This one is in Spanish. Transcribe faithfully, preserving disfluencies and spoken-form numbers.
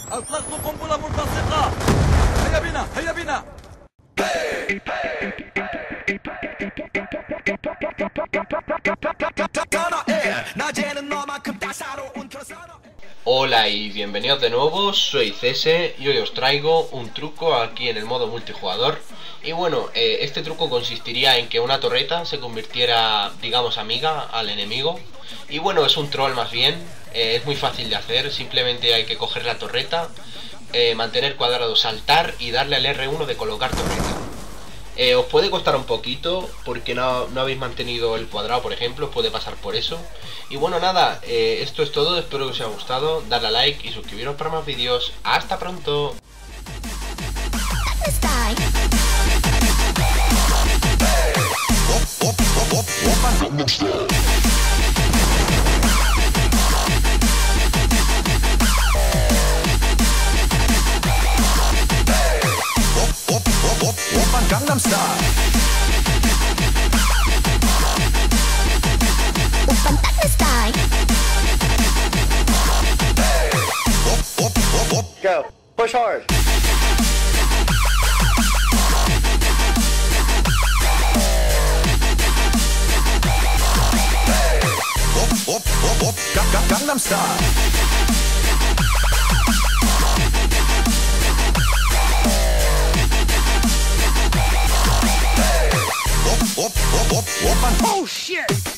أطلقت قنبلة ملتصقة. هيا بنا هيا بنا. Hola y bienvenidos de nuevo, soy Cese y hoy os traigo un truco aquí en el modo multijugador. Y bueno, eh, este truco consistiría en que una torreta se convirtiera, digamos, amiga al enemigo. Y bueno, es un troll más bien, eh, es muy fácil de hacer, simplemente hay que coger la torreta, eh, mantener cuadrado, saltar y darle al R uno de colocar torreta. Eh, os puede costar un poquito porque no, no habéis mantenido el cuadrado, por ejemplo, os puede pasar por eso. Y bueno, nada, eh, esto es todo, espero que os haya gustado, darle a like y suscribiros para más vídeos. ¡Hasta pronto! Gangnam Style. Go. Push hard. Gangnam Style. Oh shit!